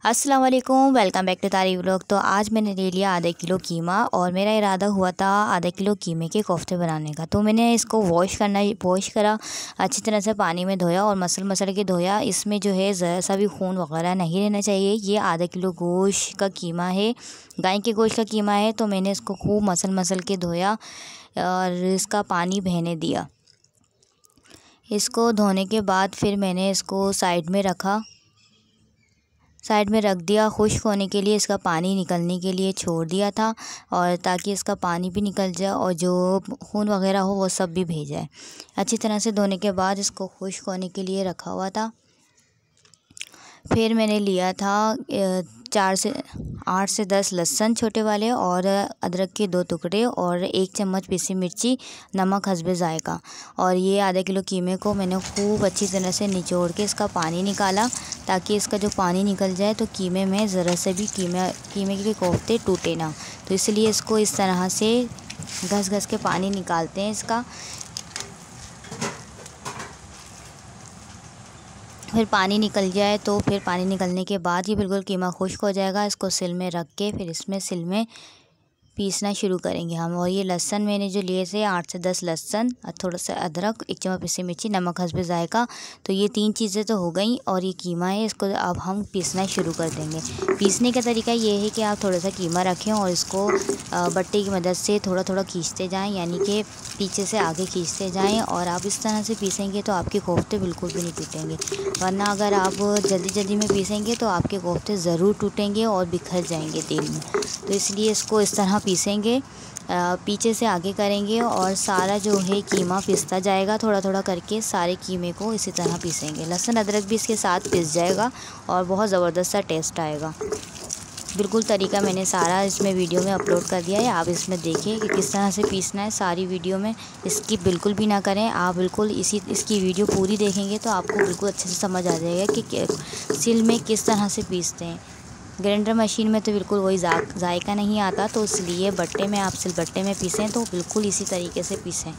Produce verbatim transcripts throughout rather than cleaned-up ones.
अस्सलाम वालेकुम, welcome back to Tarif vlog. तो आज मैंने ले लिया आधा किलो कीमा और मेरा इरादा हुआ था आधा किलो कीमे के कोफ्ते बनाने का। तो मैंने इसको वॉश करना वॉश करा, अच्छी तरह से पानी में धोया और मसल मसल के धोया। इसमें जो है ज़रा सा भी खून वगैरह नहीं रहना चाहिए। ये आधा किलो गोश्त का कीमा है, गाय के गोश्त का कीमा है। तो मैंने इसको खूब मसल मसल के धोया और इसका पानी बहने दिया। इसको धोने के बाद फिर मैंने इसको साइड में रखा साइड में रख दिया खुश्क होने के लिए, इसका पानी निकलने के लिए छोड़ दिया था, और ताकि इसका पानी भी निकल जाए और जो खून वगैरह हो वो सब भी बह जाए। अच्छी तरह से धोने के बाद इसको खुश्क होने के लिए रखा हुआ था। फिर मैंने लिया था चार से आठ से दस लहसुन छोटे वाले, और अदरक के दो टुकड़े, और एक चम्मच पीसी मिर्ची, नमक हस्बे जायका। और ये आधा किलो कीमे को मैंने खूब अच्छी तरह से निचोड़ के इसका पानी निकाला, ताकि इसका जो पानी निकल जाए तो कीमे में ज़रा से भी कीमे कीमे के कोफ्ते टूटे ना। तो इसलिए इसको इस तरह से घस घस के पानी निकालते हैं इसका। फिर पानी निकल जाए तो फिर पानी निकलने के बाद ये बिल्कुल कीमा खुश्क हो जाएगा। इसको सिल में रख के फिर इसमें सिल में पीसना शुरू करेंगे हम। और ये लहसुन मैंने जो लिए थे आठ से दस लहसुन, थोड़ा सा अदरक, एक चम्मच पिसी मिर्ची, नमक हस्बे जायका। तो ये तीन चीज़ें तो हो गई, और ये कीमा है, इसको अब हम पीसना शुरू कर देंगे। पीसने का तरीका ये है कि आप थोड़ा सा कीमा रखें और इसको बट्टे की मदद से थोड़ा थोड़ा खींचते जाएँ, यानी कि पीछे से आगे खींचते जाएँ। और आप इस तरह से पीसेंगे तो आपके कोफ्ते बिल्कुल भी नहीं टूटेंगे, वरना अगर आप जल्दी जल्दी में पीसेंगे तो आपके कोफ्ते ज़रूर टूटेंगे और बिखर जाएंगे तेल में। तो इसलिए इसको इस तरह पीसेंगे, पीछे से आगे करेंगे और सारा जो है कीमा पिसता जाएगा। थोड़ा थोड़ा करके सारे कीमे को इसी तरह पीसेंगे। लहसुन अदरक भी इसके साथ पिस जाएगा और बहुत ज़बरदस्त सा टेस्ट आएगा। बिल्कुल तरीका मैंने सारा इसमें वीडियो में अपलोड कर दिया है, आप इसमें देखिए कि किस तरह से पीसना है। सारी वीडियो में इसकी बिल्कुल भी ना करें, आप बिल्कुल इसी इसकी वीडियो पूरी देखेंगे तो आपको बिल्कुल अच्छे से समझ आ जाएगा कि सिल में किस तरह से पीसते हैं। ग्राइंडर मशीन में तो बिल्कुल वही जायका नहीं आता, तो इसलिए बट्टे में आप सिल बट्टे में पीसें तो बिल्कुल इसी तरीके से पीसें।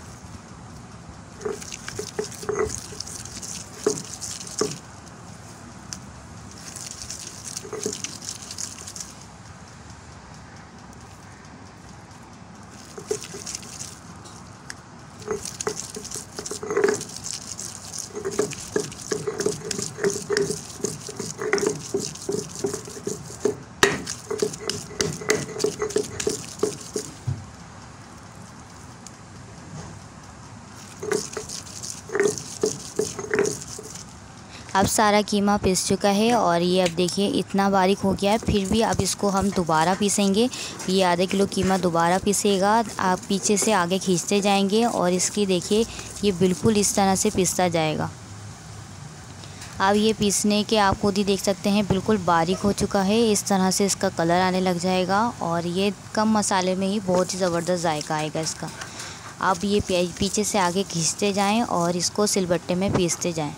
अब सारा कीमा पिस चुका है और ये अब देखिए इतना बारीक हो गया है। फिर भी अब इसको हम दोबारा पीसेंगे। ये आधा किलो कीमा दोबारा पीसेगा, आप पीछे से आगे खींचते जाएंगे और इसकी देखिए ये बिल्कुल इस तरह से पिसता जाएगा। अब ये पीसने के आप खुद ही देख सकते हैं बिल्कुल बारीक हो चुका है। इस तरह से इसका कलर आने लग जाएगा और ये कम मसाले में ही बहुत ही ज़बरदस्त जायका आएगा इसका। अब ये पीछे से आगे खींचते जाएँ और इसको सिलबट्टे में पीसते जाएँ।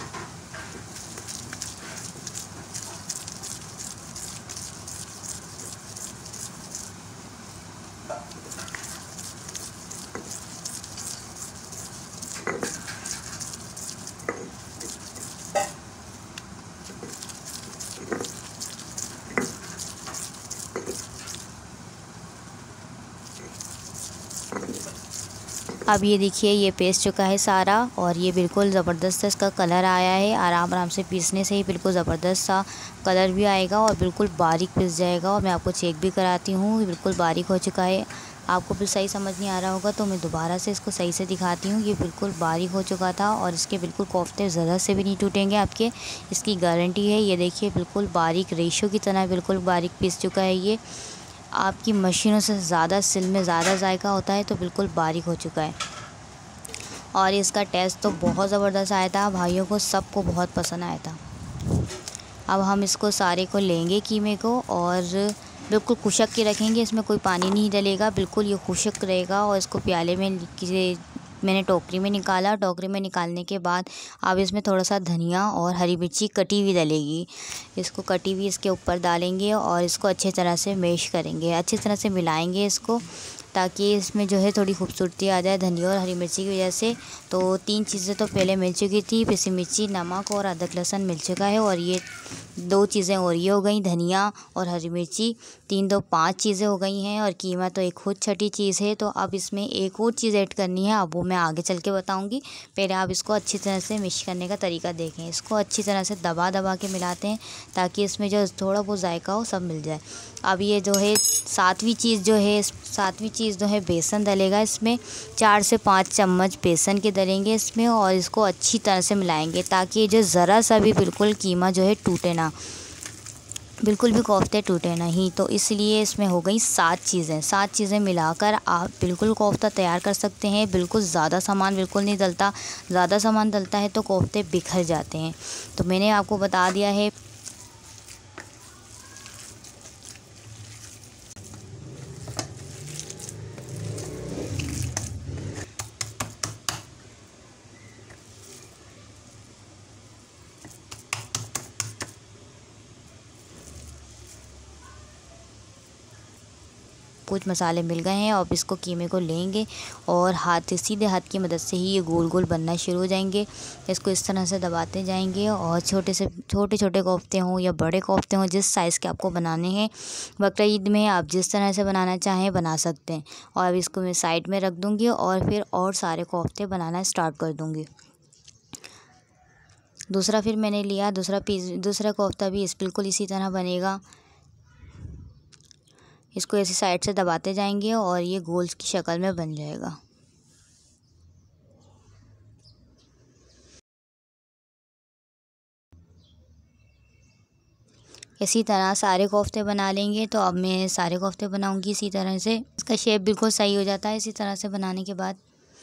अब ये देखिए ये पेस्ट चुका है सारा और ये बिल्कुल ज़बरदस्त इसका कलर आया है। आराम आराम से पीसने से ही बिल्कुल ज़बरदस्त सा कलर भी आएगा और बिल्कुल बारीक पिस जाएगा। और मैं आपको चेक भी कराती हूँ, बिल्कुल बारीक हो चुका है। आपको भी सही समझ नहीं आ रहा होगा तो मैं दोबारा से इसको सही से दिखाती हूँ। ये बिल्कुल बारीक हो चुका था और इसके बिल्कुल कोफ्ते ज़रा से भी नहीं टूटेंगे आपके, इसकी गारंटी है। ये देखिए बिल्कुल बारीक रेशो की तरह बिल्कुल बारीक पिस चुका है। ये आपकी मशीनों से ज़्यादा सिल में ज़्यादा जायका होता है, तो बिल्कुल बारीक हो चुका है। और इसका टेस्ट तो बहुत ज़बरदस्त आया था, भाइयों को सबको बहुत पसंद आया था। अब हम इसको सारे को लेंगे कीमे को और बिल्कुल खुशक के रखेंगे, इसमें कोई पानी नहीं डलेगा, बिल्कुल ये खुशक रहेगा। और इसको प्याले में किसी मैंने टोकरी में निकाला। टोकरी में निकालने के बाद अब इसमें थोड़ा सा धनिया और हरी मिर्ची कटी हुई डलेगी। इसको कटी हुई इसके ऊपर डालेंगे और इसको अच्छी तरह से मैश करेंगे, अच्छी तरह से मिलाएंगे इसको, ताकि इसमें जो है थोड़ी खूबसूरती आ जाए धनिया और हरी मिर्ची की वजह से। तो तीन चीज़ें तो पहले मिल चुकी थी, पिसी मिर्ची, नमक और अदरक लहसुन मिल चुका है। और ये दो चीज़ें और ये हो गई, धनिया और हरी मिर्ची, तीन दो पाँच चीज़ें हो गई हैं, और कीमा तो एक खुद छठी चीज़ है। तो अब इसमें एक और चीज़ ऐड करनी है, अब वो मैं आगे चल के बताऊँगी। पहले आप इसको अच्छी तरह से मिक्स करने का तरीका देखें। इसको अच्छी तरह से दबा दबा के मिलाते हैं ताकि इसमें जो थोड़ा बहुत जायका हो सब मिल जाए। अब ये जो है सातवीं चीज़ जो है सातवीं चीज़ जो है बेसन डलेगा इसमें। चार से पाँच चम्मच बेसन के डलेंगे इसमें, और इसको अच्छी तरह से मिलाएंगे ताकि जो ज़रा सा भी बिल्कुल कीमा जो है टूटे ना, बिल्कुल भी कोफ्ते टूटे नहीं। तो इसलिए इसमें हो गई सात चीज़ें। सात चीज़ें मिलाकर आप बिल्कुल कोफ्ता तैयार कर सकते हैं। बिल्कुल ज़्यादा सामान बिल्कुल नहीं डलता, ज़्यादा सामान डलता है तो कोफ्ते बिखर जाते हैं। तो मैंने आपको बता दिया है। कुछ मसाले मिल गए हैं। अब इसको कीमे को लेंगे और हाथ सीधे हाथ की मदद से ही ये गोल गोल बनना शुरू हो जाएंगे। इसको इस तरह से दबाते जाएंगे, और छोटे से छोटे छोटे कोफ्ते हों या बड़े कोफ्ते हों, जिस साइज़ के आपको बनाने हैं, बकरीद में आप जिस तरह से बनाना चाहें बना सकते हैं। और अब इसको मैं साइड में रख दूँगी और फिर और सारे कोफ्ते बनाना स्टार्ट कर दूँगी। दूसरा फिर मैंने लिया दूसरा पीस दूसरा कोफ्ता भी इस बिल्कुल इसी तरह बनेगा। इसको ऐसी साइड से दबाते जाएंगे और ये गोल्स की शक्ल में बन जाएगा। इसी तरह सारे कोफ्ते बना लेंगे। तो अब मैं सारे कोफ्ते बनाऊंगी इसी तरह से। इसका शेप बिल्कुल सही हो जाता है इसी तरह से बनाने के बाद।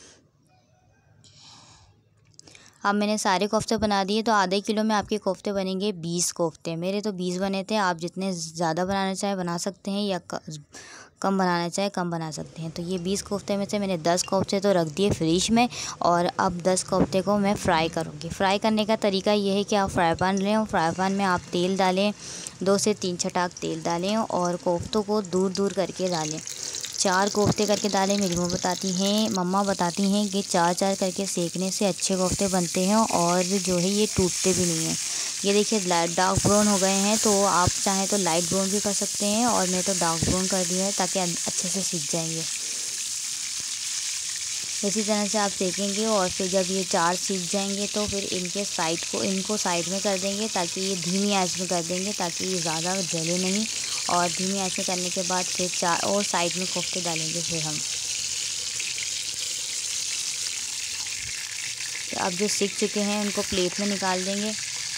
अब मैंने सारे कोफ्ते बना दिए। तो आधे किलो में आपके कोफ्ते बनेंगे बीस कोफ्ते। मेरे तो बीस बने थे। आप जितने ज़्यादा बनाना चाहे बना सकते हैं, या कम बनाना चाहे कम बना सकते हैं। तो ये बीस कोफ्ते में से मैंने दस कोफ्ते तो रख दिए फ्रिज में, और अब दस कोफ्ते को मैं फ्राई करूँगी। फ्राई करने का तरीका ये है कि आप फ्राई पैन लें और फ्राई पैन में आप तेल डालें, दो से तीन छटाक तेल डालें और कोफ्तों को दूर दूर करके डालें। चार कोफ्ते करके डालें। मेरी मम्मा बताती हैं मम्मा बताती हैं कि चार चार करके सेकने से अच्छे कोफ्ते बनते हैं, और जो है ये टूटते भी नहीं हैं। ये देखिए लाइट डार्क ब्राउन हो गए हैं। तो आप चाहें तो लाइट ब्राउन भी कर सकते हैं, और मैं तो डार्क ब्राउन कर दिया है ताकि अच्छे से सीख जाएंगे। इसी तरह से आप सेकेंगे, और फिर जब ये चार सीख जाएंगे तो फिर इनके साइड को इनको साइड में कर देंगे, ताकि ये धीमी आंच में कर देंगे ताकि ये ज़्यादा जले नहीं। और धीमी आंच में करने के बाद फिर चार और साइड में कोफ्ते डालेंगे फिर हम। तो अब जो सीख चुके हैं उनको प्लेट में निकाल देंगे।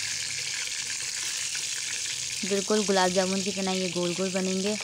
बिल्कुल गुलाब जामुन की तरह ये गोल गोल बनेंगे।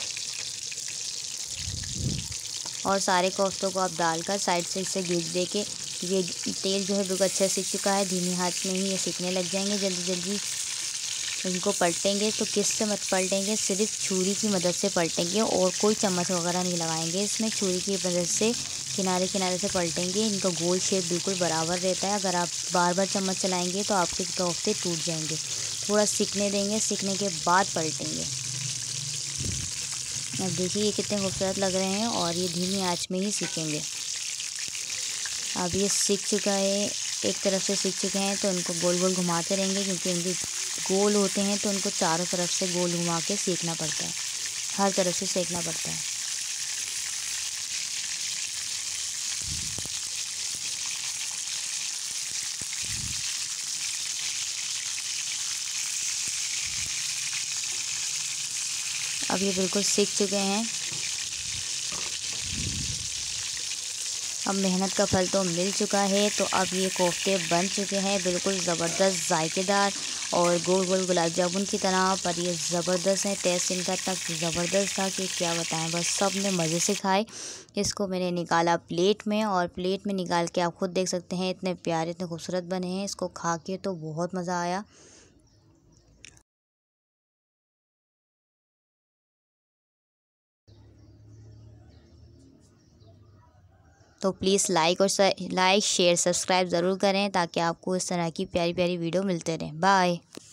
और सारे कोफ्तों को आप डालकर साइड से इसे गेज दे के, ये तेल जो है बिल्कुल अच्छा सीख चुका है। धीमी आंच में ही ये सीखने लग जाएंगे। जल्दी जल्दी इनको पलटेंगे तो किस से मत पलटेंगे, सिर्फ छुरी की मदद से पलटेंगे, और कोई चम्मच वगैरह नहीं लगाएंगे इसमें। छुरी की मदद से किनारे किनारे से पलटेंगे। इनका गोल शेप बिल्कुल बराबर रहता है। अगर आप बार बार चम्मच चलाएंगे तो आपके कोफ्ते टूट जाएंगे। थोड़ा सीखने देंगे, सीखने के बाद पलटेंगे। अब देखिए ये कितने खूबसूरत लग रहे हैं, और ये धीमी आंच में ही सीखेंगे। अब ये सीख चुका है, एक तरफ से सीख चुके हैं, तो इनको गोल गोल घुमाते रहेंगे, क्योंकि इनके गोल होते हैं तो उनको चारों तरफ से गोल घुमा के सेकना पड़ता है, हर तरफ से सेकना पड़ता है। अब ये बिल्कुल सीख चुके हैं। अब मेहनत का फल तो मिल चुका है। तो अब ये कोफ्ते बन चुके हैं, बिल्कुल ज़बरदस्त जायकेदार और गोल गोल गुलाब जामुन की तरह। पर ये ज़बरदस्त है, टेस्ट इनका तक ज़बरदस्त था कि क्या बताएं। बस सब ने मज़े से खाए। इसको मैंने निकाला प्लेट में, और प्लेट में निकाल के आप खुद देख सकते हैं इतने प्यारे इतने खूबसूरत बने हैं। इसको खा के तो बहुत मज़ा आया। तो प्लीज़ लाइक और लाइक शेयर सब्सक्राइब ज़रूर करें, ताकि आपको इस तरह की प्यारी प्यारी वीडियो मिलते रहें। बाय।